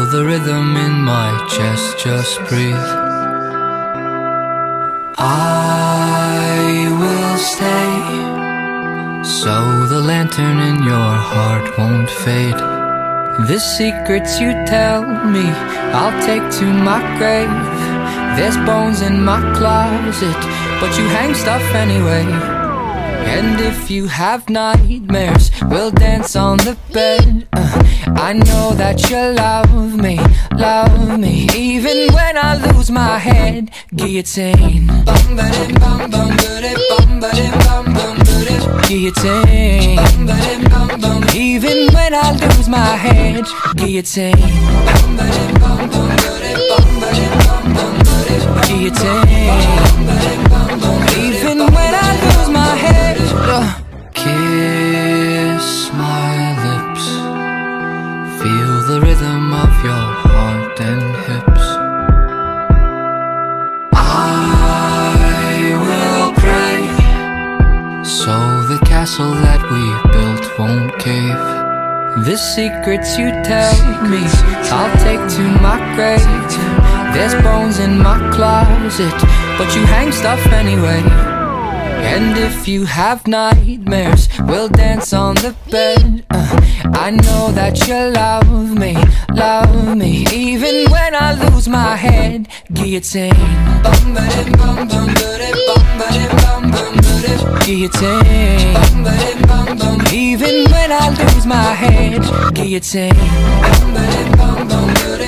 the rhythm in my chest, just breathe. I will stay, so the lantern in your heart won't fade. The secrets you tell me, I'll take to my grave. There's bones in my closet, but you hang stuff anyway. And if you have nightmares, we'll dance on the bed. I know that you love me, even when I lose my head. Guillotine. Guillotine. Even when I lose my head. Guillotine. Guillotine. Even when I lose my head. Kiss my lips, feel the rhythm of your heart and hips. I will pray, so the castle that we built won't cave. The secrets you tell me, I'll take to my grave. There's bones in my closet, but you hang stuff anyway. And if you have nightmares, we'll dance on the bed. I know that you love me, even when I lose my head. Guillotine. Guillotine. Even when I lose my head. Guillotine.